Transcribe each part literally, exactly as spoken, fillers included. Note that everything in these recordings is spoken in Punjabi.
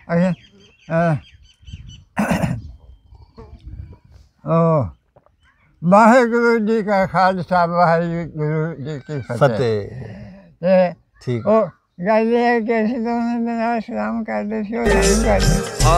वाहेगुरु जी का खालसा वाहेगुरु जी की फतेह। ठीक ओ गल ये है कि ਅਸੀਂ ਦੋਨੋਂ ਦੇ ਨਾਲ ਸਲਾਮ ਕਰਦੇ ਸੀ ਉਹ ਨਹੀਂ ਕਰਦੇ।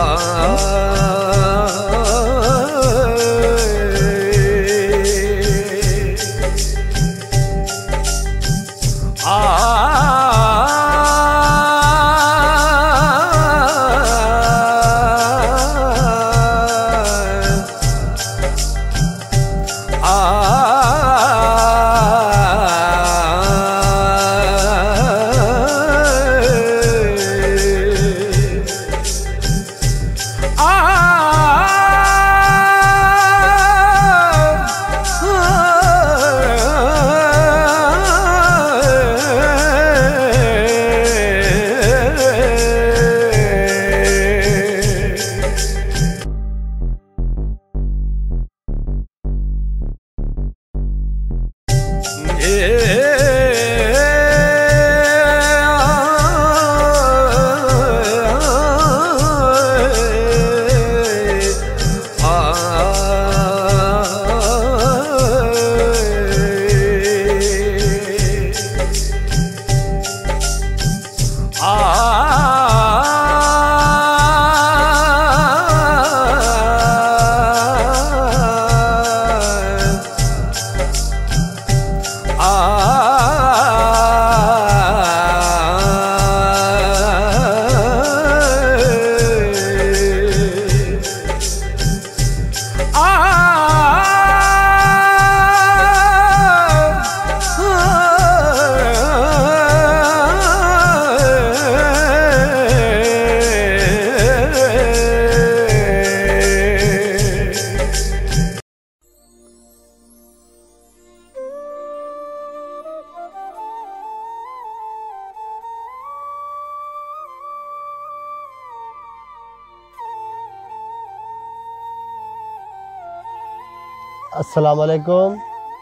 अस्सलाम वालेकुम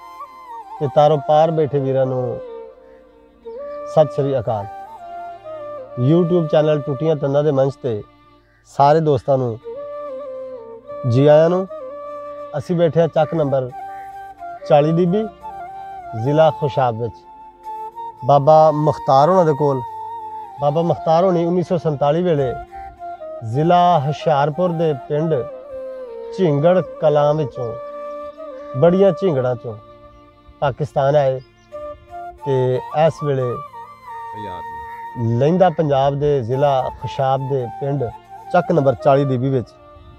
ते तारों पार बैठे वीरां नूं सत श्री अकाल। यूट्यूब चैनल टुटियां तंदां दे मंच ते सारे दोस्तां नूं जी आयां नूं। असी बैठे चक नंबर चाली डीबी जिला खुशाब विच बाबा मुख्तार होना दे कोल। बाबा मुख्तार होनी उन्नीस सौ संताली वेले जिला हुशियारपुर दे पिंड झिंगड़ कलां विचों बड़िया झिंगड़ा चों पाकिस्तान आए ते इस वेले लहिंदा पंजाब दे जिला खुशाब दे पिंड चक नंबर चाली डीबी विच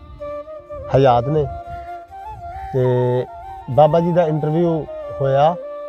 हयात ने। ते बाबा जी दा इंटरव्यू होया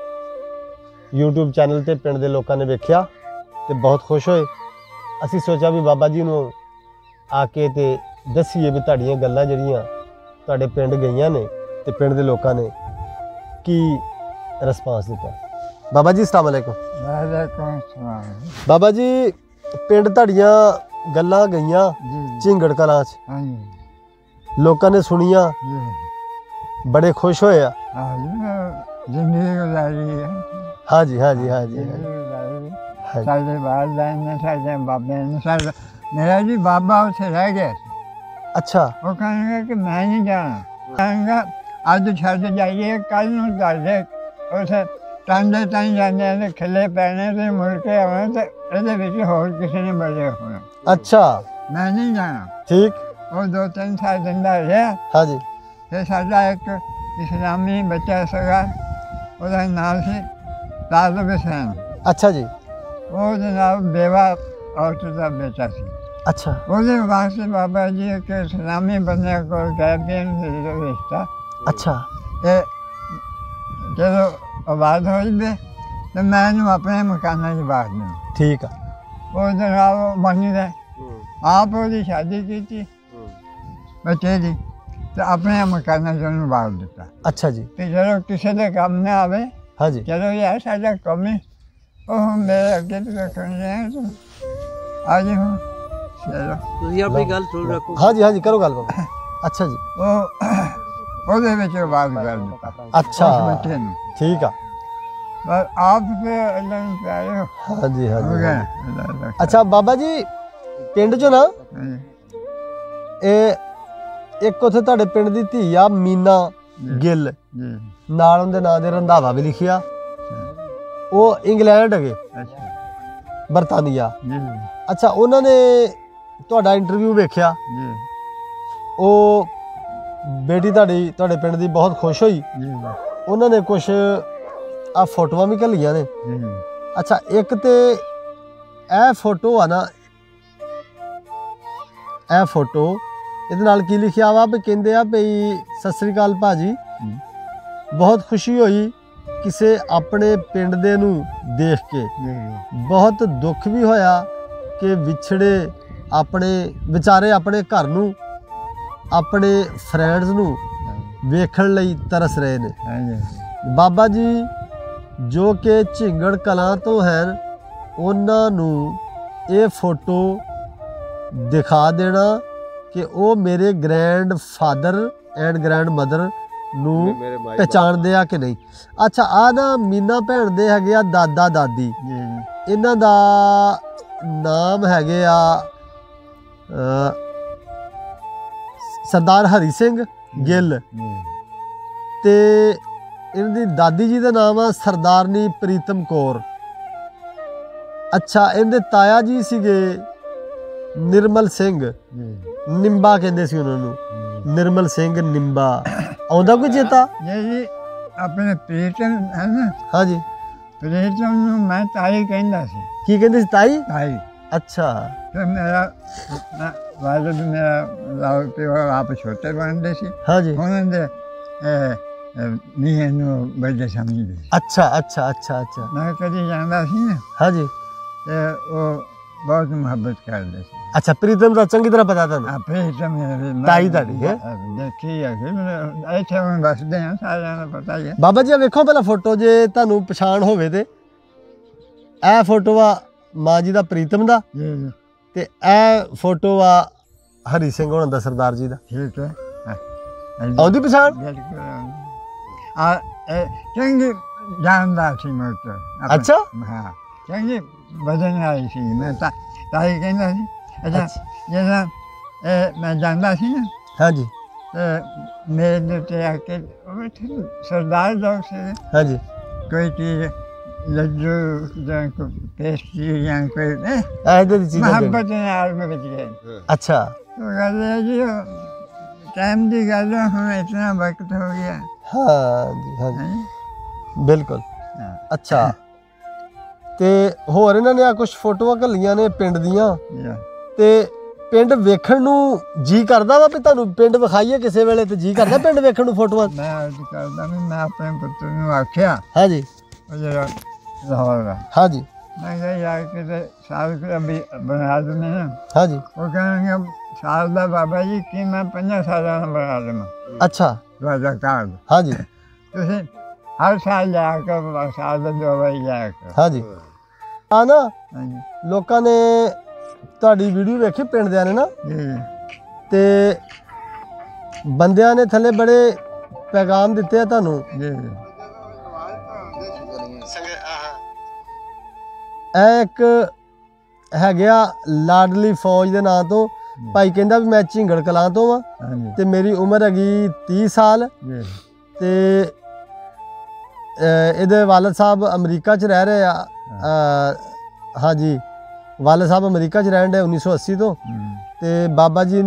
यूट्यूब चैनल ते पिंड दे लोकां ने वेख्या ते बहुत खुश होए। असी सोचा भी बाबा जी नूं आके ते दसीए भी तुहाडीआं गल्लां जिहड़ियां तुहाडे पिंड गईयां ने ते पिंड दे लोकां ने की रिस्पांस दिता। बाबा जी अस्सलाम वालेकुम। वालेकुम सलाम। बाबा जी पिंड तुहाडीआं गल्लां गईयां झिंगड़ कलां च, लोकां ने सुनियां, बड़े खुश होए। जिंदगी गुजारी है। हाँ जी हाँ जी हाँ जी साडे वालदैन ने साडे बाबे ने साडा मेरा जी बाबा उत्थे रह गया। अच्छा। वो कहने कि मैं नहीं जाना, कहूँगा अज छड़ जाइए कल नूं कर दे उस टांडे ताईं जाने ने खिले पैने ते मुड़ के आना ते इहदे विच होर किसी ने बड़े होना। अच्छा। मैं नहीं जाना। ठीक। वो दो तीन साल जिंदा रहा। हाँ जी। फिर साडा एक इस्लामी बच्चा सगा ਉਹਦਾ नाम सी तालब हुसैन। अच्छा जी। वो जनाब बेवा औरत का बेटा सी। अच्छा। ਉਹਦੇ ਵਾਸਤੇ ਬਾਬਾ ਜੀ के इस्लामी बंदे को गए भी रिश्ता। अच्छा। ਤੇ ਜਦੋਂ आबाद हो जाए तो मैं अपने मकाना की बात दूँ। ठीक है। वो जनाब बनी रहे आप वो शादी की थी बच्चे की तो अपने मकाना से बाहर दिता। अच्छा जी। तो चलो किसी के काम में आवे। हाँ जी। चलो यार साडा कम है वो मेरे अगे तो रखने तुम आज हूँ चलो अपनी गल सुन रखो। हाँ जी हाँ जी करो गल बाबा। अच्छा जी। वो ਉਹਦੇ ਵਿੱਚ ਬਾਤ ਕਰ ਦਿੱਤਾ। अच्छा। बच्चे ने ठीक है। बस आप पे अल्लाह ने प्यारे हो। हाँ जी हाँ जी। हो गया। अच्छा बाबा जी पिंड चो ना ਹਾਂਜੀ ਇਹ ਇੱਕ ਉੱਥੇ ਤੁਹਾਡੇ ਪਿੰਡ ਦੀ ਧੀ ਆ ਮੀਨਾ ਗਿੱਲ, ਜੀ ਨਾਲ ਉਹਦੇ ਨਾਂ ਦੇ ਰੰਧਾਵਾ ਵੀ ਲਿਖਿਆ। ਅੱਛਾ ਉਹ ਇੰਗਲੈਂਡ ਹੈਗੇ, ਅੱਛਾ ਬਰਤਾਨੀਆ। ਜੀ ਅੱਛਾ, ਉਹਨਾਂ ਨੇ ਤੁਹਾਡਾ ਇੰਟਰਵਿਊ ਵੇਖਿਆ, ਜੀ ਉਹ ਬੇਟੀ ਤੁਹਾਡੀ ਤੁਹਾਡੇ ਪਿੰਡ ਦੀ ਬਹੁਤ ਖੁਸ਼ ਹੋਈ। ਜੀ ਉਹਨਾਂ ਨੇ ਕੁਝ ਆ ਫੋਟੋਆਂ ਵੀ ਘੱਲੀਆਂ ਨੇ। ਜੀ ਅੱਛਾ, ਇੱਕ ਤੇ ਇਹ ਫੋਟੋ ਆ ਨਾ, ਇਹ ਫੋਟੋ ਇਹਦੇ ਨਾਲ ਕੀ ਲਿਖਿਆ ਵਾ ਵੀ ਕਹਿੰਦੇ ਆ ਵੀ ਸਤਿ ਸ੍ਰੀ ਅਕਾਲ ਭਾਜੀ, ਹਮ। ਬਹੁਤ ਖੁਸ਼ੀ ਹੋਈ ਕਿਸੇ ਆਪਣੇ ਪਿੰਡ ਦੇ ਨੂੰ ਦੇਖ ਕੇ, ਜੀ ਬਹੁਤ ਦੁੱਖ ਵੀ ਹੋਇਆ ਕਿ ਵਿਛੜੇ ਆਪਣੇ ਵਿਚਾਰੇ ਆਪਣੇ ਘਰ ਨੂੰ, ਆਪਣੇ ਫਰੈਂਡਸ ਨੂੰ ਵੇਖਣ ਲਈ ਤਰਸ ਰਹੇ ਨੇ। ਹਾਂਜੀ ਬਾਬਾ ਜੀ ਜੋ ਕਿ ਝਿੰਗੜ ਕਲਾਂ ਤੋਂ ਹਨ, ਉਹਨਾਂ ਨੂੰ ਇਹ ਫੋਟੋ ਦਿਖਾ ਦੇਣਾ ਕਿ ਉਹ ਮੇਰੇ grandfather and grandmother ਨੂੰ ਪਹਿਚਾਣਦੇ ਆ ਕਿ ਨਹੀਂ। ਅੱਛਾ, ਆ ਨਾ ਮੀਨਾ ਭੈਣ ਦੇ ਹੈਗੇ ਆ ਦਾਦਾ ਦਾਦੀ, ਜੀ ਇਹਨਾਂ ਦਾ ਨਾਮ ਹੈਗੇ ਆ ਅ, ਸਰਦਾਰ ਹਰੀ ਸਿੰਘ ਗਿੱਲ, ਜੀ ਤੇ ਇਹਨਾਂ ਦੀ ਦਾਦੀ ਜੀ ਦਾ ਨਾਮ ਆ ਸਰਦਾਰਨੀ ਪ੍ਰੀਤਮ ਕੌਰ। ਅੱਛਾ, ਇਹਦੇ ਤਾਇਆ ਜੀ ਸੀਗੇ ਨਿਰਮਲ ਸਿੰਘ, ਜੀ ਨਿੰਬਾ ਕਹਿੰਦੇ ਸੀ ਉਹਨਾਂ ਨੂੰ, ਜੀ ਨਿਰਮਲ ਸਿੰਘ ਨਿੰਬਾ। ਆਉਂਦਾ ਕੋਈ ਚੇਤਾ? ਜੀ ਜੀ ਆਪਣੇ ਪ੍ਰੀਤਮ ਹੈ ਨਾ, ਹਾਂਜੀ, ਪ੍ਰੀਤਮ ਨੂੰ ਮੈਂ ਤਾਈ ਕਹਿੰਦਾ ਸੀ, ਕੀ ਕਹਿੰਦੇ ਸੀ? ਤਾਈ? ਤਾਈ। ਅੱਛਾ ਤੇ ਮੇਰਾ ਵਾਲਦ ਮੇਰਾ ਲਾਉ ਪਿਓ ਆਪ ਛੋਟੇ ਬਣਦੇ ਸੀ, ਹਾਂਜੀ, ਉਹਨਾਂ ਦੇ ਨੀਂਹ ਨੂੰ ਵੱਡੇ ਸਮਝਦੇ ਸੀ। ਅੱਛਾ ਅੱਛਾ ਅੱਛਾ ਅੱਛਾ, ਮੈਂ ਕਦੀ ਜਾਂਦਾ ਸੀ ਨਾ, ਹਾਂਜੀ, ਤੇ ਉਹ ਬਹੁਤ ਮੁਹੱਬਤ ਕਰਦੇ ਸੀ। ਅੱਛਾ, ਪ੍ਰੀਤਮ ਦਾ ਚੰਗੀ ਤਰ੍ਹਾਂ ਪਤਾ ਤੁਹਾਨੂੰ? ਆ ਪ੍ਰੀਤਮ ਤਾਈ ਤੁਹਾਡੀ ਹੈ? ਦੇਖੀ ਹੈ ਕਿ ਮੈਨੂੰ ਇੱਥੇ ਹੁਣ ਦੱਸਦੇ ਆ, ਸਾਰਿਆਂ ਨੂੰ ਪਤਾ ਹੀ ਹੈ। ਬਾਬਾ ਜੀ ਆਹ ਵੇਖੋ ਪਹਿਲਾਂ ਫੋਟੋ, ਜੇ ਤੁਹਾਨੂੰ ਪਛਾਣ ਹੋਵੇ ਤੇ ਇਹ ਫੋਟੋ ਆ ਮਾਂ ਜੀ ਦਾ ਪ੍ਰੀਤਮ ਦਾ, ਜੀ ਜੀ ਤੇ ਇਹ ਫੋਟੋ ਆ ਹਰੀ ਸਿੰਘ ਹੋਣਾ ਦਾ, ਸਰਦਾਰ ਜੀ ਦਾ। ਠੀਕ ਹੈ। ਹਾਂ, ਆਉਂਦੀ ਪਛਾਣ? ਬਿਲਕੁਲ ਆ ਇਹ ਚੰਗੀ ਜਾਣਦਾ ਸੀ ਮੋਟਰ। ਅੱਛਾ, ਹਾਂ, ਚੰਗੀ ਵਜਨ ਆਈ ਸੀ। ਮੈਂ ਤਾਂ ਤਾਈ ਕਹਿੰਦਾ ਸੀ। ਅੱਛਾ, ਜਿਹੜਾ ਇਹ ਮੈਂ ਜਾਂਦਾ ਸੀ ਨਾ, ਹਾਂਜੀ ਤੇ ਮੇਰੇ ਦੇ ਉੱਤੇ ਆ ਕੇ ਉਹ ਇੱਥੇ ਸਰਦਾਰ ਲੋਕ ਸੀ, ਹਾਂਜੀ, ਕੋਈ ਚੀਜ਼ ਲੱਡੂ ਜਾਂ ਕੋਈ ਪੇਸਟਰੀ ਜਾਂ ਕੋਈ ਇਹ ਇਹਦੇ ਦੀ ਚੀਜ਼ਾਂ ਦੇਣੀ। ਮੁਹੱਬਤ ਨਾਲ ਮੈਂ ਵਿੱਚ ਗਏ। ਅੱਛਾ, ਉਹ ਗੱਲ ਹੈ ਜੀ, ਟਾਈਮ ਦੀ ਗੱਲ ਹੈ, ਹੁਣ ਇਤਨਾ ਵਕਤ ਹੋ ਗਿਆ। ਹਾਂਜੀ ਹਾਂਜੀ, ਹੈਂ? ਬਿਲਕੁਲ। ਹਾਂ, ਅੱਛਾ, ਤੇ ਹੋਰ ਇਹਨਾਂ ਨੇ ਆ ਕੁਝ ਫੋਟੋਆਂ ਘੱਲੀਆਂ ਨੇ ਪਿੰਡ ਦੀਆਂ, ਯਾ, ਤੇ ਪਿੰਡ ਵੇਖਣ ਨੂੰ ਜੀ ਕਰਦਾ ਵਾ ਵੀ ਤੁਹਾਨੂੰ ਪਿੰਡ ਵਿਖਾਈਏ ਕਿਸੇ ਵੇਲੇ, ਤੇ ਜੀ ਕਰਦਾ ਪਿੰਡ ਵੇਖਣ ਨੂੰ ਫੋਟੋਆਂ? ਮੈਂ ਅੱਜ ਕਰਦਾ ਵੀ ਮੈਂ ਆਪਣੇ ਪੁੱਤਰ ਨੂੰ ਆਖਿਆ, ਹਾਂਜੀ ਉਹ ਜਿਹੜਾ ਲਾਹੌਰ ਦਾ, ਹਾਂਜੀ ਮੈਂ ਕਿਹਾ ਯਾਰ ਕਿਤੇ ਸਾਲ ਕੁ ਵੀ ਬਣਾ ਦਿੰਦੇ ਨਾ। ਹਾਂਜੀ, ਉਹ ਕਹਿਣਗੇ ਸਾਲ ਦਾ ਬਾਬਾ ਜੀ ਕੀ ਮੈਂ ਪੰਜਾਂ ਸਾਲਾਂ ਦਾ ਬਣਾ ਦੇਵਾਂ ਅੱਛਾ, ਤੁਹਾਡਾ ਕਾਰਡ। ਹਾਂਜੀ ਤੁਸੀਂ ਹਰ ਸਾਲ ਜਾਇਆ ਕਰੋ, ਸਾਲ ਦਾ ਦੋ ਵਾਰੀ ਜਾਇਆ ਕਰੋ। ਹਾਂਜੀ। ਆ ਨਾ ਹਾਂਜੀ ਲੋਕਾਂ ਨੇ ਤੁਹਾਡੀ ਵੀਡੀਓ ਵੇਖੀ ਪਿੰਡ ਦਿਆਂ ਨੇ ਨਾ, ਜੀ ਤੇ ਬੰਦਿਆਂ ਨੇ ਥੱਲੇ ਬੜੇ ਪੈਗਾਮ ਦਿੱਤੇ ਆ ਤੁਹਾਨੂੰ। ਜੀ ਜੀ ਇਹ ਇੱਕ ਹੈਗਾ ਲਾਡਲੀ ਫੌਜ ਦੇ ਨਾਂ ਤੋਂ ਭਾਈ, ਕਹਿੰਦਾ ਵੀ ਮੈਂ ਝਿੰਗੜ ਕਲਾਂ ਤੋਂ ਆ, ਹਾਂਜੀ ਤੇ ਮੇਰੀ ਉਮਰ ਹੈਗੀ ਤੀਹ ਸਾਲ, ਜੀ ਤੇ ਅਹ ਇਹਦੇ ਵਾਲਦ ਸਾਹਿਬ ਅਮਰੀਕਾ 'ਚ ਰਹਿ ਰਹੇ ਆ। ਅਹ ਹਾਂਜੀ, ਵਾਲਦ ਸਾਹਿਬ ਅਮਰੀਕਾ 'ਚ ਰਹਿਣ ਦੇ ਉੱਨੀ ਸੌ ਅੱਸੀ ਤੋਂ। ਹਮ, ਤੇ Baba ji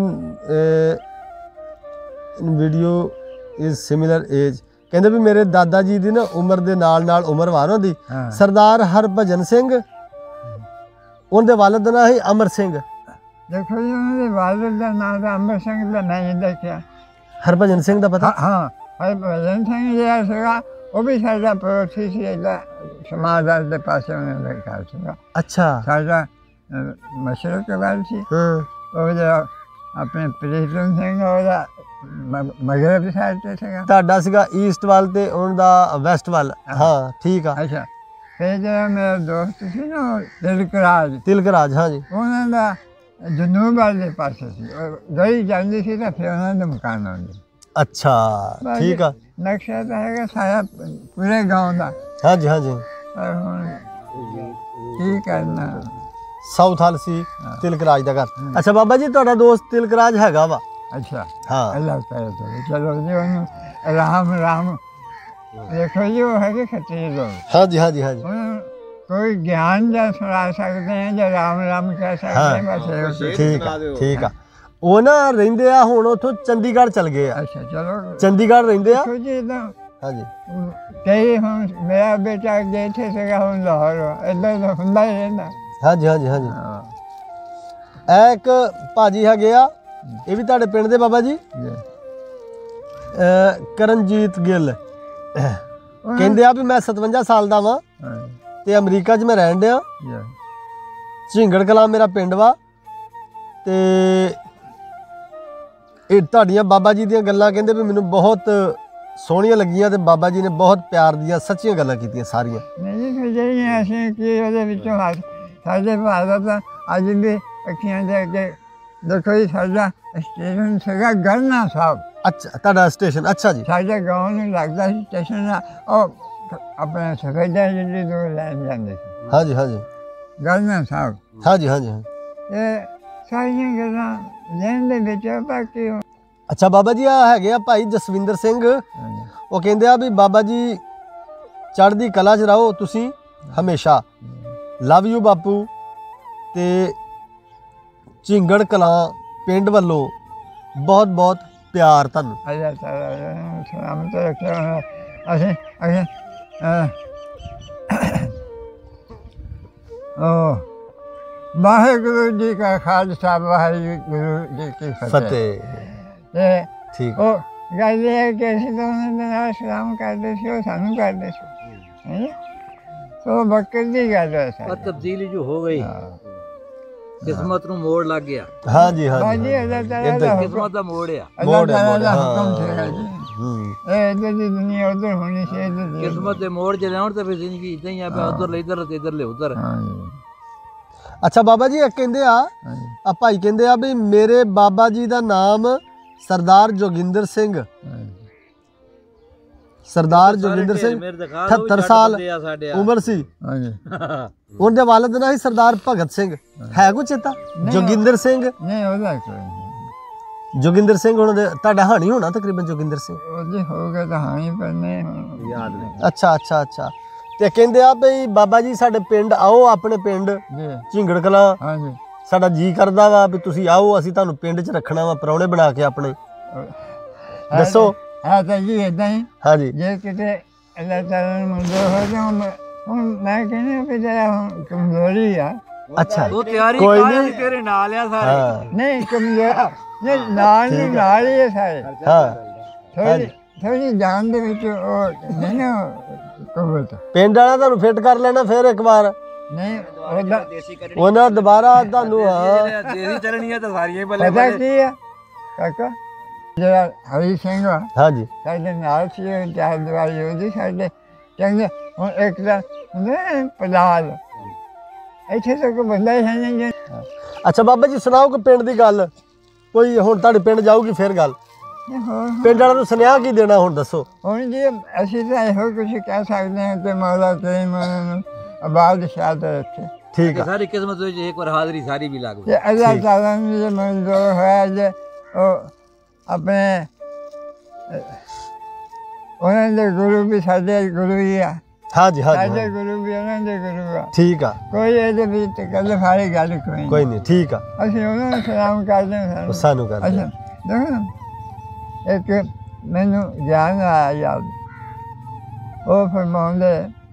video is similar age, ਕਹਿੰਦੇ ਵੀ ਮੇਰੇ ਦਾਦਾ ਜੀ ਦੀ ਨਾ ਉਮਰ ਦੇ ਨਾਲ ਨਾਲ ਉਮਰ ਵਾਰ ਹੁੰਦੀ। ਹਾਂ ਸਰਦਾਰ ਹਰਭਜਨ ਸਿੰਘ, ਉਹਦੇ ਵਾਲਦ ਦਾ ਨਾਂ ਸੀ ਅਮਰ ਸਿੰਘ। ਦੇਖੋ ਜੀ, ਉਹਨਾਂ ਦੇ ਵਾਲਦ ਦਾ ਨਾਮ ਤਾਂ ਅਮਰ ਸਿੰਘ ਦਾ ਨਹੀਂ ਦੇਖਿਆ। ਹਰਭਜਨ ਸਿੰਘ ਦਾ ਪਤਾ? ਹਾਂ ਹਾਂ, ਹਰਭਜਨ ਸਿੰਘ ਜਿਹੜਾ ਸੀਗਾ ਉਹ ਵੀ ਸਾਡਾ ਪੜੋਸੀ ਸੀ, ਇਹਦਾ ਸਮਾਜਦਾਰ ਦੇ ਪਾਸੇ ਉਹਨਾਂ ਦਾ ਘਰ ਸੀਗਾ। ਅੱਛਾ, ਸਾਡਾ ਮਸ਼ਰਕ ਵੱਲ ਸੀ। ਹਾਂ, ਉਹ ਜਿਹੜਾ ਆਪਣੇ ਪ੍ਰੀਤਮ ਸਿੰਘ ਉਹਦਾ ਮ- ਮਗਰਬ ਸਾਈਡ ਤੇ ਸੀਗਾ। ਤੁਹਾਡਾ ਸੀਗਾ ਈਸਟ ਵੱਲ ਤੇ ਉਹਨਾਂ ਦਾ ਵੈਸਟ ਵੱਲ। ਹਾਂ ਠੀਕ ਆ। ਅੱਛਾ, ਫਿਰ ਜਿਹੜਾ ਮੇਰਾ ਦੋਸਤ ਸੀ ਨਾ ਉਹ ਤਿਲਕ ਰਾਜ, ਤਿਲਕ ਰਾਜ, ਹਾਂਜੀ, ਉਹਨਾਂ ਦਾ ਜਨੂਬ ਵਾਲੇ ਪਾਸੇ ਸੀ। ਉਹ ਗਲੀ ਜਾਂਦੀ ਸੀ ਤਾਂ ਫਿਰ ਉਹਨਾਂ ਦੇ ਮਕਾਨ ਆਉਂਦੇ। ਅੱਛਾ ਠੀਕ ਆ। ਨਕਸ਼ਾ ਤਾਂ ਹੈਗਾ ਸਾਰਾ ਪੂਰੇ ਗਾਉਂ ਦਾ, ਹਾਂਜੀ ਹਾਂਜੀ, ਪਰ ਹੁਣ ਕੀ ਕਰਨਾ। ਸਾਊਥ ਹਾਲ ਸੀ ਹਾਂ। ਤਿਲਕ ਰਾਜ ਦਾ ਘਰ। ਅੱਛਾ ਬਾਬਾ ਜੀ ਤੁਹਾਡਾ ਦੋਸਤ ਤਿਲਕ ਰਾਜ ਹੈਗਾ ਵਾ? ਅੱਛਾ ਹਾਂ ਅੱਲਾਹ ਕਰੇ ਤੋ ਚਲੋ ਜੀ ਉਹਨੂੰ ਰਾਮ ਰਾਮ ਦੇਖੋ ਜੀ ਉਹ ਹੈਗੇ ਖੱਤਰੀ ਲੋਕ ਹਾਂਜੀ ਹਾਂਜੀ ਹਾਂਜੀ ਉਹਨੂੰ ਕੋਈ ਗਿਆਨ ਜਾਂ ਸੁਣਾ ਸਕਦੇ ਆ ਜਾਂ ਰਾਮ ਰਾਮ ਕਹਿ ਸਕਦੇ ਆ ਬਸ ਇਹ- ਠੀਕ ਆ ਠੀਕ ਆ। ਉਹ ਨਾ ਰਹਿੰਦੇ ਆ ਹੁਣ ਉੱਥੋਂ ਚੰਡੀਗੜ੍ਹ ਚਲ ਗਏ ਆ। ਅੱਛਾ ਚਲੋ ਚੰਡੀਗੜ੍ਹ ਰਹਿੰਦੇ ਆ। ਦੇਖੋ ਜੀ ਇਦਾਂ ਹਾਂਜੀ ਕਈ ਹੁਣ ਮੇਰਾ ਬੇਟਾ ਅੱਗੇ ਇੱਥੇ ਸੀਗਾ ਹੁਣ ਲਾਹੌਰ ਇੱਦਾਂ ਤਾਂ ਹੁੰਦਾ ਹੀ ਰਹਿੰਦਾ ਹਾਂਜੀ ਹਾਂਜੀ ਹਾਂਜੀ। ਹਾਂ ਇਹ ਇੱਕ ਭਾਜੀ ਹੈਗੇ ਆ, ਇਹ ਵੀ ਤੁਹਾਡੇ ਪਿੰਡ ਦੇ ਬਾਬਾ ਜੀ, ਜੀ। ਅਹ ਕਰਨਜੀਤ ਗਿੱਲ। ਕਹਿੰਦੇ ਆ ਵੀ ਮੈਂ ਸਤਵੰਜਾ ਸਾਲ ਦਾ ਵਾਂ ਹਾਂ ਤੇ ਅਮਰੀਕਾ 'ਚ ਮੈਂ ਰਹਿਣ ਡਿਆ। ਜੀ ਝਿੰਗੜ ਕਲਾਂ ਮੇਰਾ ਪਿੰਡ ਵਾ ਤੇ ਇਹ ਤੁਹਾਡੀਆਂ ਬਾਬਾ ਜੀ ਦੀਆਂ ਗੱਲਾਂ ਕਹਿੰਦੇ ਵੀ ਮੈਨੂੰ ਬਹੁਤ ਸੋਹਣੀਆਂ ਲੱਗੀਆਂ ਤੇ ਬਾਬਾ ਜੀ ਨੇ ਬਹੁਤ ਪਿਆਰ ਦੀਆਂ ਸੱਚੀਆਂ ਗੱਲਾਂ ਕੀਤੀਆਂ ਸਾਰੀਆਂ। ਨਹੀਂ ਫਿਰ ਜਿਹੜੀਆਂ ਅਸੀਂ ਕੀ ਉਹਦੇ ਵਿੱਚੋਂ ਹੱਥ ਸਾਡੇ ਭਾਰਤ ਦਾ ਅੱਜ ਵੀ ਅੱਖੀਆਂ ਦੇ ਅੱਗੇ ਦੇਖੋ ਜੀ ਸਾਡਾ ਸਟੇਸ਼ਨ ਸੀਗਾ ਗਰਨਾ ਸਾਹਿਬ ਅੱਛਾ ਤੁਹਾਡਾ ਸਟੇਸ਼ਨ? ਅੱਛਾ ਜੀ। ਸਾਡੇ ਗਾਉਂ ਨੂੰ ਲੱਗਦਾ ਸੀ ਸਟੇਸ਼ਨ ਦਾ ਉਹ ਆਪਣੇ ਸਫੈਦਾ ਜਿਹੜੀ ਦੂਰ ਲੈਣ ਜਾਂਦੇ ਸੀ ਹਾਂਜੀ ਹਾਂਜੀ ਗਰਨਾ ਸਾਹਿਬ ਹਾਂਜੀ ਹਾਂਜੀ ਹਾਂਜੀ। ਇਹ ਸਾਰੀਆਂ ਗੱਲਾਂ ਲੈਣ ਦੇ ਵਿੱਚ ਆ ਬਾਕੀ ਉਹ- ਅੱਛਾ ਬਾਬਾ ਜੀ ਆ ਹੈਗੇ ਆ ਭਾਈ ਜਸਵਿੰਦਰ ਸਿੰਘ, ਉਹ ਕਹਿੰਦੇ ਆ ਵੀ ਬਾਬਾ ਜੀ ਚੜ੍ਹਦੀ ਕਲਾ 'ਚ ਰਹੋ ਤੁਸੀਂ ਹਮੇਸ਼ਾ, ਲਵ ਯੂ ਬਾਪੂ। ਤੇ ਝਿੰਗੜ ਕਲਾਂ ਪਿੰਡ ਵੱਲੋਂ ਬਹੁਤ ਬਹੁਤ ਪਿਆਰ ਤੁਹਾਨੂੰ। ਅੱਲਾਹ ਤਾਲਾ ਨੂੰ ਸਲਾਮਤ ਰੱਖੇ। ਅਸੀਂ ਅਸੀਂ ਉਹ ਵਾਹਿਗੁਰੂ ਜੀ ਕਾ ਖਾਲਸਾ ਵਾਹਿਗੁਰੂ ਜੀ ਕੀ ਫਤਿਹ। ਫਤਿਹ। ਤੇ ਠੀਕ ਉਹ ਗੱਲ ਇਹ ਹੈ ਕਿ ਅਸੀਂ ਤਾਂ ਉਹਨਾਂ ਦੇ ਨਾਲ ਸਲਾਮ ਕਰਦੇ ਸੀ ਉਹ ਸਾਨੂੰ ਕਰਦੇ ਸੀ ਹੈਂ। ਸੋ ਬੱਕਰ ਦੀ ਗੱਲ ਹੈ ਪਰ ਸਾਡੀ। ਤਬਦੀਲੀ ਜੋ ਹੋ ਗਈ, ਹਾਂ। ਕਿਸਮਤ ਨੂੰ ਮੋੜ ਲੱਗ ਗਿਆ। ਹਾਂਜੀ ਹਾਂਜੀ ਬਾਜੀ ਅੱਲਾਹ ਤਾਲਾ ਦਾ ਹੁਕਮ ਕਿਸਮਤ ਦਾ ਮੋੜ ਆ। ਅੱਲਾਹ ਮੋੜ ਹੈ, ਤਾਲਾ ਮੋੜ ਦਾ ਹੈ, ਹੁਕਮ ਹਾਂ। ਸੀਗਾ ਜੀ। ਹੂੰ ਇਹ ਇੱਧਰ ਦੀ ਦੁਨੀਆ ਉੱਧਰ ਹੋਣੀ ਸੀ ਇੱਧਰ ਦੀ ਕਿਸਮਤ ਦੇ ਮੋੜ ਚ ਲਿਆਉਣ ਤੇ ਫਿਰ ਜ਼ਿੰਦਗੀ ਇਦਾਂ ਹੀ ਆ ਪਿਆ, ਉਧਰ ਲੈ ਇਧਰ ਤੇ ਇਧਰ ਲੈ ਉਧਰ। ਹਾਂ ਜੀ ਅੱਛਾ ਬਾਬਾ ਜੀ ਇਹ ਕਹਿੰਦੇ ਆ ਹਾਂ ਜੀ ਆ ਭਾਈ ਕਹਿੰਦੇ ਆ ਵੀ ਮੇਰੇ ਬਾਬਾ ਜੀ ਦਾ ਨਾਮ ਸਰਦਾਰ ਜੋਗਿੰਦਰ ਸਿੰਘ, ਹਾਂ ਜੀ। ਸਰਦਾਰ ਜੋਗਿੰਦਰ ਸਿੰਘ ਅਠੱਤਰ ਸਾਲ ਉਮਰ ਸੀ। ਹਾਂ ਜੀ ਉਹਦੇ ਵਾਲਦ ਦਾ ਸੀ ਸਰਦਾਰ ਭਗਤ ਸਿੰਘ। ਹੈ ਕੁਛ ਚੇਤਾ? ਜੋਗਿੰਦਰ ਸਿੰਘ, ਨਹੀਂ ਉਹਦਾ ਕੋਈ ਨਹੀਂ ਜੋਗਿੰਦਰ ਸਿੰਘ ਉਹਨਾਂ ਦੇ ਤੁਹਾਡਾ ਹਾਣੀ ਹੋਣਾ ਤਕਰੀਬਨ ਜੋਗਿੰਦਰ ਸਿੰਘ। ਉਹਦੇ ਹੋ ਗਿਆ ਤਾਂ ਹਾਂ ਹੀ ਪਰ ਨਹੀਂ ਹੁਣ ਯਾਦ ਨਹੀਂ। ਅੱਛਾ ਅੱਛਾ ਅੱਛਾ। ਤੇ ਕਹਿੰਦੇ ਆ ਵੀ ਬਾਬਾ ਜੀ ਸਾਡੇ ਪਿੰਡ ਆਓ, ਆਪਣੇ ਪਿੰਡ ਜੀ ਝਿੰਗੜ ਕਲਾਂ ਹਾਂ ਜੀ ਸਾਡਾ ਜੀ ਕਰਦਾ ਵਾ ਵੀ ਤੁਸੀਂ ਆਓ, ਅਸੀਂ ਤੁਹਾਨੂੰ ਪਿੰਡ 'ਚ ਰੱਖਣਾ ਵਾ, ਪ੍ਰਾਹੁਣੇ ਬਣਾ ਕੇ ਆਪਣੇ। ਦੱਸੋ। ਹੈ ਤਾਂ ਜੀ ਏਦਾਂ ਹੀ ਹਾਂਜੀ ਜੇ ਕਿਤੇ ਅੱਲਾਹ ਤਾਲਾ ਨੂੰ ਮਨਜ਼ੂਰ ਹੋ ਜਾਊ ਮੈਂ ਹੁਣ ਮੈਂ ਕਹਿੰਦਾ ਵੀ ਜਰਾ ਹੁਣ ਕਮਜ਼ੋਰੀ ਆ ਅੱਛਾ ਉਹ ਤਿਆਰੀ ਕੋਈ ਕਰ ਨਹੀਂ। ਤੇਰੇ ਨਾਲ ਆ ਸਾਰੇ। ਹਾਂ ਨਹੀਂ ਕਮਜ਼ੋਰ ਨਹੀਂ ਨਾਲ ਨੂੰ ਨਾਲ ਹੀ ਹੈ ਸਾਰੇ ਹਾਂ ਥੋੜੀ ਥੋੜੀ ਜਾਨ ਦੇ ਵਿੱਚ ਉਹ ਨਹੀਂ ਨਾ ਕਬੂਤ ਪਿੰਡ ਵਾਲਾ ਤੁਹਾਨੂੰ ਫਿੱਟ ਕਰ ਲੈਣਾ ਫਿਰ ਇੱਕ ਵਾਰ, ਨਹੀਂ ਉਹਦਾ ਉਹਨਾਂ ਦੁਬਾਰਾ ਤੁਹਾਨੂੰ ਹਾਂ ਦੇਸੀ ਚੱਲਣੀ ਆ ਤਾਂ ਸਾਰੀਆਂ ਹੀ ਬੱਲੇ ਪਤਾ ਬੱਲੇ। ਕੀ ਆ ਕਾਕਾ ਜਿਹੜਾ ਹਰੀ ਸਿੰਘ ਆ ਹਾਂਜੀ ਸਾਡੇ ਨਾਲ ਸੀ ਉਹ ਚਾਰ ਦਵਾਈ ਉਹਦੀ ਸਾਡੇ ਚੰਗੇ ਹੁਣ ਇੱਕ ਦਾ ਹੁੰਦਾ ਪਲਾਲ ਇੱਥੇ ਤਾਂ ਕੋਈ ਬੰਦਾ ਹੀ ਹੈ ਨਹੀਂ ਜੀ। ਅੱਛਾ ਬਾਬਾ ਜੀ ਸੁਣਾਓ ਕਿ ਪਿੰਡ ਦੀ ਗੱਲ ਕੋਈ, ਹੁਣ ਤੁਹਾਡੇ ਪਿੰਡ ਜਾਊਗੀ ਫਿਰ ਗੱਲ, ਹੋਰ ਪਿੰਡ ਵਾਲਿਆਂ ਨੂੰ ਸੁਨੇਹਾ ਕੀ ਦੇਣਾ ਹੁਣ ਦੱਸੋ। ਹੁਣ ਜੀ ਅਸੀਂ ਤਾਂ ਇਹੋ ਕੁਛ ਕਹਿ ਸਕਦੇ ਹਾਂ ਕਿ ਮੌਲਾ ਕਰੀਮ ਉਹਨਾਂ ਨੂੰ ਆਬਾਦ ਸ਼ਾਦ ਰੱਖੇ ਠੀਕ ਆ ਸਾਰੀ ਕਿਸਮਤ ਵਿੱਚ ਇੱਕ ਵਾਰ ਹਾਜ਼ਰੀ ਸਾਰੀ ਵੀ ਲੱਗ ਤੇ ਅੱਲਾਹ ਤਾਲਾ ਨੂੰ ਜੇ ਮਨਜ਼ੂਰ ਹੋਇਆ ਜੇ ਉਹ ਆਪਣੇ ਉਹਨਾਂ ਦੇ ਗੁਰੂ ਵੀ ਸਾਡੇ ਗੁਰੂ ਹੀ ਆ, ਹਾਂਜੀ ਹਾਂਜੀ ਸਾਡੇ ਹਾਂਜੀ। ਗੁਰੂ ਵੀ ਉਹਨਾਂ ਦੇ ਗੁਰੂ ਆ। ਠੀਕ ਆ ਕੋਈ ਇਹਦੇ ਵਿੱਚ ਗੱਲ ਫਾਰੀ ਗੱਲ ਕੋਈ ਨਹੀਂ। ਕੋਈ ਨਹੀਂ ਠੀਕ ਆ, ਅਸੀਂ ਉਹਨਾਂ ਨੂੰ ਸਲਾਮ ਕਰਦੇ ਹਾਂ ਉਹ ਸਾਨੂੰ। ਸਾਨੂੰ ਕਰ ਅੱਛਾ ਦੇਖੋ ਨਾ ਇੱਕ ਮੈਨੂੰ ਗਿਆਨ ਆਇਆ ਯਾਦ, ਉਹ ਫਰਮਾਉਂਦੇ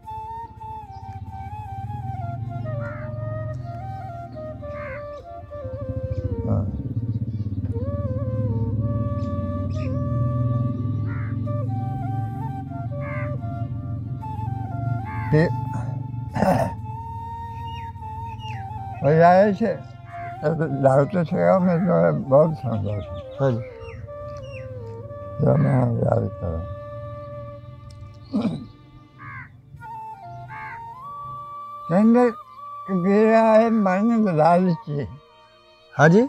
ਹਾਂ ਤੇ ਉਹ ਆਏ ਸੀ ਡਾਕਟਰ ਸੀਗਾ ਮੈਨੂੰ ਬਹੁਤ ਸੁਣਦਾ ਸੀ ਹਾਂਜੀ ਜੋ ਮੈਂ ਯਾਦ ਕਰਾਂ ਕਹਿੰਦੇ ਕਬੀਰਾ ਹੈ ਮਨ ਲਾਲਚੀ, ਹਾਂਜੀ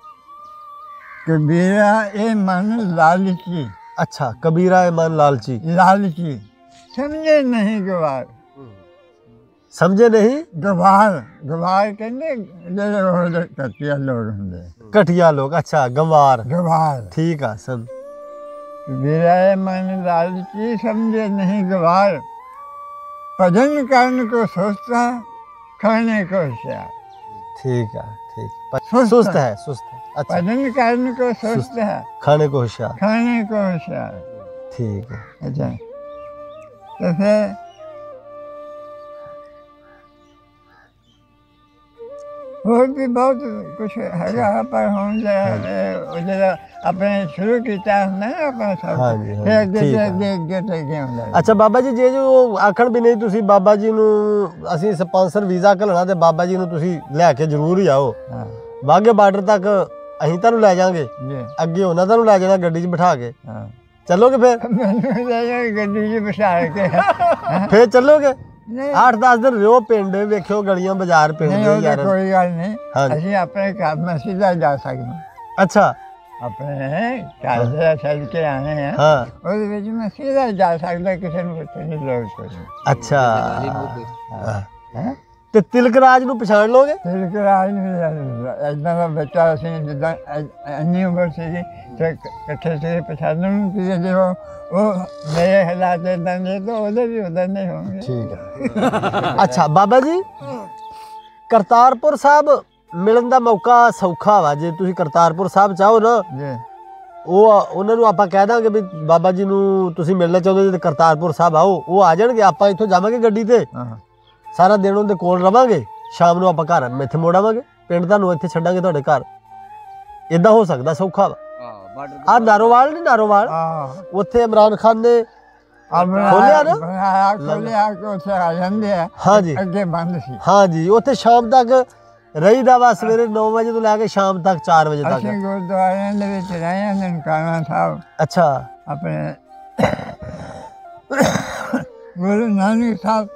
ਕਬੀਰਾ ਇਹ ਮਨ ਲਾਲਚੀ ਅੱਛਾ ਕਬੀਰਾ ਹੈ ਮਨ ਲਾਲਚੀ। ਲਾਲਚੀ ਸਮਝੇ ਨਹੀਂ ਗਵਾਰ ਸਮਝੇ ਨਹੀਂ? ਗਵਾਰ ਗਵਾਰ ਕਹਿੰਦੇ ਜਿਹੜੇ ਉਹ ਕੱਟਿਆ ਲੋਕ ਹੁੰਦੇ ਘਟੀਆ ਲੋਕ, ਅੱਛਾ ਗੰਵਾਰ, ਗਵਾਰ ਠੀਕ ਆ ਸਮ ਵਿਰਾਏ ਮਨ ਲਾਲਚੀ ਸਮਝੇ नहीं गवार भजन करने को सोचता खाने को होशियार ठीक है, ठीक प- सुस्त सुस्त है। है, सुस्त है, अच्छा भजन करने को सोचता है खाने को होशियार, खाने को होशियार ठीक है। अच्छा तो फिर और भी बहुत कुछ हैगा पर हम जो जरा अपने शुरू किया है ना अपना सब हाँ जी, हाँ फिर जी, देख ठीक है। देख देख के गए ਹੁੰਦਾ ਅੱਛਾ ਬਾਬਾ ਜੀ, ਜੇ ਜੋ ਆਖਣ ਵੀ ਨਹੀਂ ਤੁਸੀਂ ਬਾਬਾ ਜੀ ਨੂੰ ਅਸੀਂ ਸਪਾਂਸਰ ਵੀਜ਼ਾ ਘੱਲਣਾ ਤੇ ਬਾਬਾ ਜੀ ਨੂੰ ਤੁਸੀਂ ਲੈ ਕੇ ਜ਼ਰੂਰ ਹੀ ਆਓ ਹਾਂ ਵਾਘੇ ਬਾਰਡਰ ਤੱਕ, ਅਸੀਂ ਤੁਹਾਨੂੰ ਲੈ ਜਾਾਂਗੇ, ਜੀ ਅੱਗੇ ਉਹਨਾਂ ਤੁਹਾਨੂੰ ਲੈ ਜਾਣਾ ਗੱਡੀ 'ਚ ਬਿਠਾ ਕੇ। ਹਾਂ ਚੱਲੋਗੇ ਫਿਰ? ਮੈਨੂੰ ਲੈ ਜਾ ਗੱਡੀ 'ਚ ਬਿਠਾ ਕੇ ਫਿਰ ਚੱਲੋਗੇ? ਨਹੀਂ ਅੱਠ ਦਸ ਦਿਨ ਰਿਓ, ਪਿੰਡ ਵੇਖਿਓ, ਗਲੀਆਂ ਬਾਜ਼ਾਰ ਪਿੰਡ ਨਹੀਂ ਦੇ ਉਹ ਤਾਂ ਯਾਰ। ਕੋਈ ਗੱਲ ਨਹੀਂ ਹਾਂਜੀ। ਅਸੀਂ ਆਪਣੇ ਘਰ में सीधा ਜਾ ਸਕਦੇ ਅੱਛਾ ਆਪਣੇ ਘਰ ਦੇ ਛੱਡ ਕੇ ਆਏ ਹਾਂ ਹਾਂ, ਉਹਦੇ ਵਿੱਚ ਮੈਂ सीधा ਜਾ ਸਕਦਾ, ਕਿਸੇ ਨੂੰ ਪੁੱਛਣ ਦੀ ਲੋੜ ਕੋਈ ਨਹੀਂ ਅੱਛਾ ਹਾਂ ਹੈਂ? ਤੇ ਤਿਲਕ ਰਾਜ ਨੂੰ ਪਛਾਣ ਲੋਗੇ? ਤਿਲਕ ਰਾਜ ਨੂੰ ਇੱਦਾਂ ਦਾ ਬੱਚਾ ਅਸੀਂ ਜਿੱਦਾਂ ਇ- ਇੰਨੀ ਉਮਰ ਸੀਗੀ ਤੇ ਇਕੱਠੇ ਸੀਗੇ ਪਛਾਣਨ ਨੂੰ ਕਿ ਜੇ ਉਹ ਉਹ ਮੇਰੇ ਹਾਲਾਤ ਇੱਦਾਂ ਦੇ ਤਾਂ ਉਹਦੇ ਵੀ ਉੱਦਾਂ ਦੇ ਹੋਣਗੇ ਠੀਕ ਹੈ। ਅੱਛਾ ਬਾਬਾ ਜੀ, ਕਰਤਾਰਪੁਰ ਸਾਹਿਬ ਮਿਲਣ ਦਾ ਮੌਕਾ ਸੌਖਾ ਵਾ, ਜੇ ਤੁਸੀਂ ਕਰਤਾਰਪੁਰ ਸਾਹਿਬ ਚਾਹੋ ਨਾ, ਜੀ ਉਹ ਉਹਨਾਂ ਨੂੰ ਆਪਾਂ ਕਹਿ ਦਾਂਗੇ ਵੀ ਬਾਬਾ ਜੀ ਨੂੰ ਤੁਸੀਂ ਮਿਲਣਾ ਚਾਹੁੰਦੇ ਜੇ ਤੇ ਕਰਤਾਰਪੁਰ ਸਾਹਿਬ ਆਓ, ਉਹ ਆ ਜਾਣਗੇ। ਆਪਾਂ ਇੱਥੋਂ ਜਾਵਾਂਗੇ ਗੱਡੀ ਤੇ, ਹਾਂ ਸਾਰਾ ਦਿਨ ਉਹਦੇ ਕੋਲ ਰਵਾਂਗੇ, ਸ਼ਾਮ ਨੂੰ ਆਪਾਂ ਘਰ ਇੱਥੇ ਮੋੜਾਵਾਂਗੇ, ਪਿੰਡ ਤੁਹਾਨੂੰ ਇੱਥੇ ਛੱਡਾਂਗੇ ਤੁਹਾਡੇ ਘਰ। ਇਦਾਂ ਹੋ ਸਕਦਾ, ਸੌਖਾ ਵਾ। ਹਾਂ ਬਾਰਡਰ ਆਹ ਨਾਰੋਵਾਲ ਨਹੀਂ, ਨਾਰੋਵਾਲ ਆਹ ਉੱਥੇ ਇਮਰਾਨ ਖਾਨ ਨੇ ਆਪਣਾ ਖੋਲਿਆ ਨਾ? ਬਣਾਇਆ ਖੋਲਿਆ ਕਿ ਉੱਥੇ ਆ ਜਾਂਦੇ ਆ ਹਾਂਜੀ ਅੱਗੇ ਬੰਦ ਸੀ ਹਾਂਜੀ, ਉੱਥੇ ਸ਼ਾਮ ਤੱਕ ਰਹੀਦਾ ਵਾ, ਸਵੇਰੇ ਨੌ ਵਜੇ ਤੋਂ ਲੈ ਕੇ ਸ਼ਾਮ ਤੱਕ ਚਾਰ ਵਜੇ ਅਸੀਂ ਤੱਕ। ਗੁਰਦੁਆਰਿਆਂ ਦੇ ਵਿੱਚ ਰਹੇ ਹਾਂ ਨਨਕਾਣਾ ਸਾਹਿਬ ਅੱਛਾ ਆਪਣੇ ਗੁਰੂ ਨਾਨਕ ਸਾਹਿਬ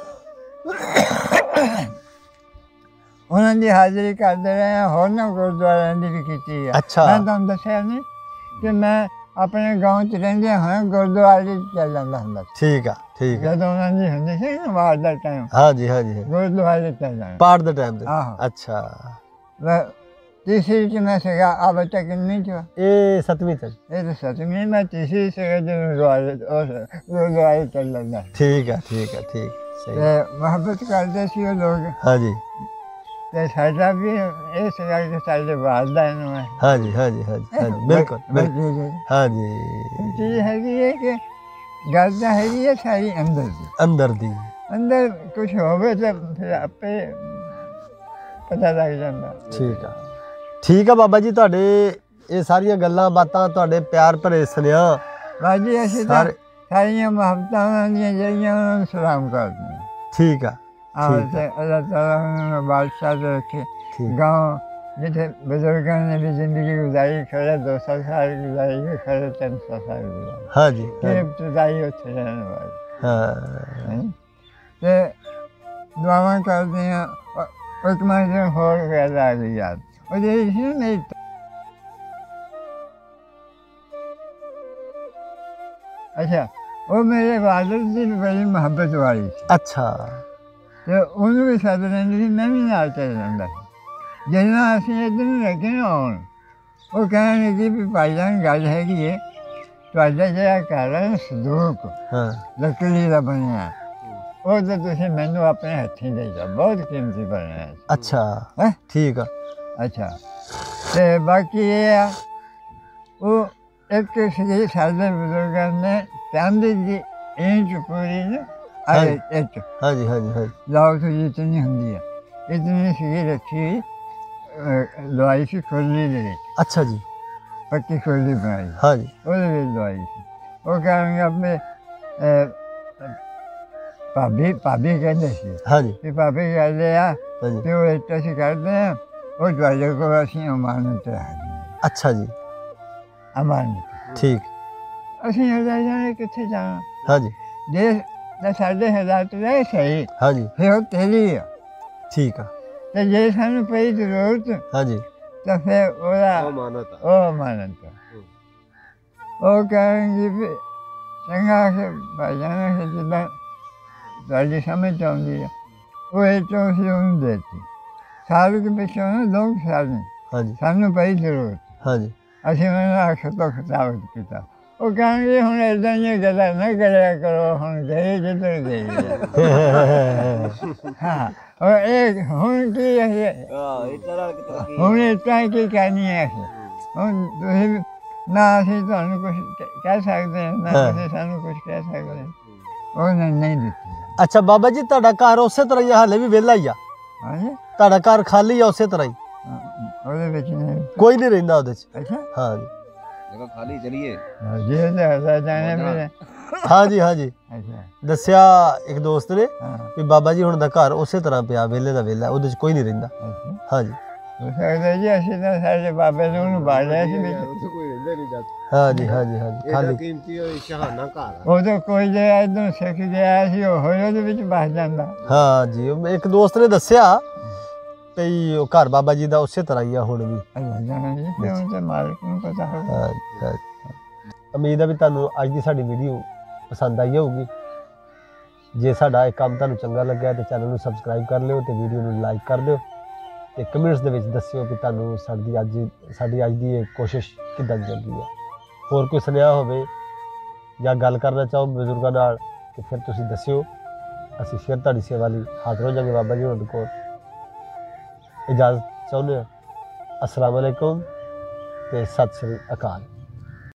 ਉਹਨਾਂ ਦੀ ਹਾਜ਼ਰੀ ਕਰਦੇ ਰਹੇ ਹਾਂ, ਹੋਰ ਨਾ ਗੁਰਦੁਆਰਿਆਂ ਦੀ ਵੀ ਕੀਤੀ ਹੈ। ਅੱਛਾ। ਮੈਂ ਤੁਹਾਨੂੰ ਦੱਸਿਆ ਨਹੀਂ ਕਿ ਮੈਂ ਆਪਣੇ ਗਾਉਂ 'ਚ ਰਹਿੰਦੇ ਹੋਏ ਗੁਰਦੁਆਰੇ 'ਚ ਚੱਲ ਜਾਂਦਾ ਹੁੰਦਾ ਸੀ। ਠੀਕ ਆ, ਠੀਕ ਆ, ਜਦੋਂ ਉਹਨਾਂ ਦੀ ਹੁੰਦੀ ਸੀ ਨਾ ਵਾਰ ਦਾ ਟਾਈਮ ਹਾਂਜੀ ਹਾਂਜੀ, ਗੁਰਦੁਆਰੇ ਚੱਲ ਜਾਣਾ ਪਾਠ ਦੇ ਟਾਈਮ ਤੇ। ਆਹੋ। ਅੱਛਾ, ਮੈਂ ਤੀਸਰੀ 'ਚ ਮੈਂ ਸੀਗਾ, ਆ ਬੱਚਾ ਕਿੰਨੀ 'ਚ ਵਾ? ਇਹ ਸੱਤਵੀਂ ਚ। ਇਹ ਤਾਂ ਸੱਤਵੀਂ ਮੈਂ ਤੀਸਰੀ ਸੀਗਾ ਜਦੋਂ ਗੁਰਦੁਆਰੇ ਉਸ ਗੁਰਦੁਆਰੇ ਚੱਲ ਜਾਂਦਾ ਸੀ। ਠੀਕ ਆ, ਠੀਕ ਆ, ਠੀਕ ਸਹੀ। ਤੇ ਮੁਹੱਬਤ ਕਰਦੇ ਸੀ ਉਹ ਲੋਕ ਹਾਂਜੀ ਤੇ ਸਾਡਾ ਵੀ ਇਹ ਸੀਗਾ ਕਿ ਸਾਡੇ ਵਾਲਦਾ ਨੂੰ ਹੈ ਹਾਂਜੀ ਹਾਂਜੀ ਹਾਂਜੀ ਹਾਂਜੀ, ਬਿਲਕੁਲ ਬਿਲਕੁਲ, ਹਾਂਜੀ। ਚੀਜ਼ ਹੈਗੀ ਹੈ ਕਿ ਗੱਲ ਤਾਂ ਹੈਗੀ ਹੈ ਸਾਰੀ ਅੰਦਰ ਦੀ, ਅੰਦਰ ਦੀ ਅੰਦਰ ਕੁਝ ਹੋਵੇ ਤਾਂ ਫਿਰ ਆਪੇ ਪਤਾ ਲੱਗ ਜਾਂਦਾ। ਠੀਕ ਆ, ਠੀਕ ਆ ਬਾਬਾ ਜੀ, ਤੁਹਾਡੇ ਇਹ ਸਾਰੀਆਂ ਗੱਲਾਂ ਬਾਤਾਂ, ਤੁਹਾਡੇ ਪਿਆਰ ਭਰੇ ਸੁਨੇਹਾ, ਬਾਜੀ ਅਸੀਂ ਤਾਂ ਸਾਰੇ ਸਾਰੀਆਂ ਮੁਹੱਬਤਾਂ ਦੀਆਂ ਜਿਹੜੀਆਂ ਉਹਨਾਂ ਨੂੰ ਸਲਾਮ ਕਰਦੇ ਹਾਂ। ਠੀਕ ਆ, ਆਹ ਠੀਕ ਤੇ ਅੱਲਾਹ ਤਾਲਾ ਉਹਨਾਂ ਨੂੰ ਬਾਦਸ਼ਾਹ ਦੇ ਰੱਖੇ। ਠੀਕ गाँव जिसे बुजुर्गों ने भी जिंदगी गुजारी, खड़े दो सौ साल गुजारी, खड़े तीन सौ साल गुजारी, ਹਾਂਜੀ फिर इब्तदाई उत्थे रहने वाले ਹਾਂ हैं। ते दुआवां करते हैं और एक महीने होर गया आ गई याद और ये इसी नहीं अच्छा वो मेरे वालिद की बड़ी मोहब्बत वाली थी ਅੱਛਾ ਤੇ ਉਹਨੂੰ ਵੀ ਸੱਦ ਲੈਂਦੀ ਸੀ, ਮੈਂ ਵੀ ਨਾਲ ਚੱਲ ਜਾਂਦਾ ਸੀ। ਜਦੋਂ ਅਸੀਂ ਇੱਧਰ ਨੂੰ ਲੱਗੇ ਨਾ ਆਉਣ, ਉਹ ਕਹਿਣ ਲੱਗੀ ਵੀ ਭਾਈ ਜਾਨ ਗੱਲ ਹੈਗੀ ਹੈ, ਤੁਹਾਡਾ ਜਿਹੜਾ ਘਰ ਹੈ ਨਾ ਸੰਦੂਕ ਹਾਂ ਲੱਕੜੀ ਦਾ ਬਣਿਆ, ਉਹ ਤਾਂ ਤੁਸੀਂ ਮੈਨੂੰ ਆਪਣੇ ਹੱਥੀਂ ਦੇ ਜਾਓ, ਬਹੁਤ ਕੀਮਤੀ ਬਣਿਆ ਹੈ। ਅੱਛਾ ਹੈਂ? ਠੀਕ ਆ, ਅੱਛਾ ਤੇ ਬਾਕੀ ਇਹ ਆ ਉਹ ਇੱਕ ਸੀਗੇ ਸਾਡੇ ਬਜ਼ੁਰਗਾਂ ਨੇ ਚਾਂਦੀ ਦੀ ਇੰਚ ਪੂਰੀ ਨਾ ਅਰੇ ਇੱਕ ਹਾਂਜੀ ਹਾਂਜੀ ਹਾਂਜੀ ਲਾਓ ਤੋਂ ਜਿਤਨੀ ਹੁੰਦੀ ਹੈ ਇਤਨੀ ਸੀ ਰੱਖੀ, ਲਵਾਈ ਸੀ ਖੋਲੀ ਦੇ ਵਿੱਚ, ਅੱਛਾ ਜੀ, ਪੱਕੀ ਖੋਲੀ ਬਣਾਈ, ਹਾਂਜੀ ਉਹਦੇ ਵਿੱਚ ਲਵਾਈ ਸੀ। ਉਹ ਕਹਾਂਗੇ ਆਪਣੇ ਭਾਬੀ ਭਾਬੀ ਕਹਿੰਦੇ ਸੀ ਹਾਂਜੀ ਕਿ ਭਾਬੀ ਕਹਿੰਦੇ ਆ ਹਾਂਜੀ, ਤੇ ਉਹ ਇੱਟ ਅਸੀਂ ਕਰਦੇ ਹਾਂ, ਉਹ ਤੁਹਾਡੇ ਕੋਲ ਅਸੀਂ ਅਮਾਨਤ ਰੱਖਦੇ ਹਾਂ, ਅੱਛਾ ਜੀ, ਅਮਾਨਤ। ਠੀਕ, ਅਸੀਂ ਹਜ਼ਾਰ ਜਾਣੇ ਕਿੱਥੇ ਜਾਣਾ, ਹਾਂਜੀ ਜੇ ਤਾਂ ਸਾਡੇ ਹਾਲਾਤ ਰਹੇ ਸਹੀ ਹਾਂਜੀ, ਫਿਰ ਉਹ ਤੇਰੀ ਆ, ਠੀਕ ਆ, ਤੇ ਜੇ ਸਾਨੂੰ ਪਈ ਜ਼ਰੂਰਤ ਹਾਂਜੀ ਤਾਂ ਫਿਰ ਉਹਦਾ ਮਾਨਤ ਉਹ ਅਮਾਨਤ ਆ। ਉਹ ਕਹਾਂਗੇ ਵੀ ਚੰਗਾ ਕਿ ਭਾਈ ਜਾਣਾ ਕਿ ਜਿੱਦਾਂ ਤੁਹਾਡੀ ਸਮਝ ਆਉਂਦੀ ਆ ਉਹ ਇਹ ਤੋਂ ਅਸੀਂ ਉਹਨੂੰ ਦੇਤੀ ਸਾਲ ਕੇ ਪਿੱਛੋਂ ਨਾ ਦੋ ਕੁ ਸਾਲ ਨੇ ਹਾਂਜੀ ਸਾਨੂੰ ਪਈ ਜ਼ਰੂਰਤ ਹਾਂਜੀ ਅਸੀਂ ਉਹਨਾਂ ਨਾਲ ਖਤੋ ਖਤਾਵਤ ਕੀਤਾ ਉਹ ਕਹਿੰਦੇ ਹੁਣ ਇੱਦਾਂ ਦੀਆਂ ਗੱਲਾਂ ਨਾ ਕਰਿਆ ਕਰੋ ਹੁਣ ਗਏ ਜਿੱਧਰ ਗਏ ਹਾਂ ਉਹ ਇਹ ਹੁਣ ਕੀ ਹੈ ਹਾਂ ਇਹ ਤਰ੍ਹਾਂ ਕਿ ਤਰ੍ਹਾਂ ਹੁਣ ਇਸ ਤਰ੍ਹਾਂ ਕੀ ਕਰਨੀ ਹੈ ਅਸੀਂ ਹੁਣ ਤੁਸੀਂ ਵੀ- ਨਾ ਅਸੀਂ ਤੁਹਾਨੂੰ ਕੁਝ ਕਹਿ ਸਕਦੇ ਹਾਂ ਨਾ ਹਾਂ। ਤੁਸੀਂ ਸਾਨੂੰ ਕੁਝ ਕਹਿ ਸਕਦੇ ਹਾਂ ਉਹਨੇ ਨਹੀਂ ਦਿੱਤੀ ਅੱਛਾ ਬਾਬਾ ਜੀ ਤੁਹਾਡਾ ਘਰ ਉਸੇ ਤਰ੍ਹਾਂ ਹੀ ਆ, ਹਾਲੇ ਵੀ ਵਿਹਲਾ ਹੀ ਆ ਹਾਂਜੀ ਤੁਹਾਡਾ ਘਰ ਖਾਲੀ ਆ ਉਸੇ ਤਰ੍ਹਾਂ ਹੀ ਹਾਂ, ਉਹਦੇ ਵਿੱਚ ਨਹੀਂ ਕੋਈ ਨਹੀਂ ਰਹਿੰਦਾ ਉਹਦੇ ਚ ਅੱਛਾ ਹਾਂ ਜੀ ਜਗ੍ਹਾ ਖਾਲੀ ਚਲੀਏ ਜੇ ਤਾਂ ਜਾਣੇ ਮੇਰੇ ਹਾਂ ਜੀ ਹਾਂ ਜੀ ਅੱਛਾ ਦੱਸਿਆ ਇੱਕ ਦੋਸਤ ਨੇ ਹਾਂ ਵੀ ਬਾਬਾ ਜੀ ਹੁਣ ਦਾ ਘਰ ਉਸੇ ਤਰ੍ਹਾਂ ਪਿਆ ਵਿਹਲੇ ਦਾ ਵਿਹਲਾ ਉਹਦੇ ਚ ਕੋਈ ਨਹੀਂ ਰਹਿੰਦਾ ਅੱਛਾ ਹਾਂ ਜੀ ਹੋ ਸਕਦਾ ਜੀ ਅਸੀਂ ਤਾਂ ਸਾਡੇ ਬਾਬੇ ਨੂੰ ਉਹਨੂੰ ਬਾੜ ਲਿਆ ਸੀ ਵਿੱਚ ਕੋਈ ਰਹਿੰਦਾ ਨਹੀਂ ਜੱਟ ਹਾਂ ਜੀ ਹਾਂ ਜੀ ਹਾਂ ਜੀ ਇਹਦਾ ਖਾਲੀ ਕੀਮਤੀ ਉਹ ਸ਼ਹਾਨਾ ਘਰ ਆ ਉਹ ਤਾਂ ਕੋਈ ਜੇ ਇੱਧਰੋਂ ਸਿੱਖ ਗਿਆ ਸੀ ਉਹ ਹੋਏ ਉਹਦੇ ਵਿੱਚ ਬਸ ਜਾਂਦਾ ਹਾਂ ਜੀ ਉਹ ਇੱਕ ਦੋਸਤ ਨੇ ਦੱਸਿਆ ਵੀ ਉਹ ਘਰ ਬਾਬਾ ਜੀ ਦਾ ਉਸੇ ਤਰ੍ਹਾਂ ਹੀ ਆ ਹੁਣ ਵੀ ਅੱਛਾ ਜਾਣਾ ਜੀ ਫਿਰ ਉਹਦੇ ਮਾਲਕ ਨੂੰ ਪਤਾ ਹੋਵੇ ਹਾਂ ਜੀ, ਹਾਂ ਜੀ। ਉਮੀਦ ਹੈ ਵੀ ਤੁਹਾਨੂੰ ਅੱਜ ਦੀ ਸਾਡੀ ਵੀਡੀਓ ਪਸੰਦ ਆਈ ਹੋਊਗੀ ਜੇ ਸਾਡਾ ਇਹ ਕੰਮ ਤੁਹਾਨੂੰ ਚੰਗਾ ਲੱਗਿਆ ਤੇ ਚੈਨਲ ਨੂੰ ਸਬਸਕ੍ਰਾਈਬ ਕਰ ਲਿਓ ਤੇ ਵੀਡੀਓ ਨੂੰ ਲਾਈਕ ਕਰ ਦਿਓ ਤੇ ਕਮੈਂਟਸ ਦੇ ਵਿੱਚ ਦੱਸਿਓ ਕਿ ਤੁਹਾਨੂੰ ਸਾਡੀ ਅੱਜ ਸਾਡੀ ਅੱਜ ਦੀ ਇਹ ਕੋਸ਼ਿਸ਼ ਕਿੱਦਾਂ ਦੀ ਲੱਗੀ ਹੈ ਹੋਰ ਕੋਈ ਸੁਨੇਹਾ ਹੋਵੇ ਜਾਂ ਗੱਲ ਕਰਨਾ ਚਾਹੋ ਬਜ਼ੁਰਗਾਂ ਨਾਲ ਤੇ ਫਿਰ ਤੁਸੀਂ ਦੱਸਿਓ ਅਸੀਂ ਫਿਰ ਤੁਹਾਡੀ ਸੇਵਾ ਲਈ ਹਾਜ਼ਰ ਹੋ ਜਾਵਾਂਗੇ ਬਾਬਾ ਜੀ ਤੁਹਾਡੇ ਕੋਲ ਇਜਾਜ਼ਤ ਚਾਹੁੰਦੇ ਹਾਂ ਅਸਲਾਮ ਅਲੈਕੁਮ ਤੇ ਸਤਿ ਸ੍ਰੀ ਅਕਾਲ।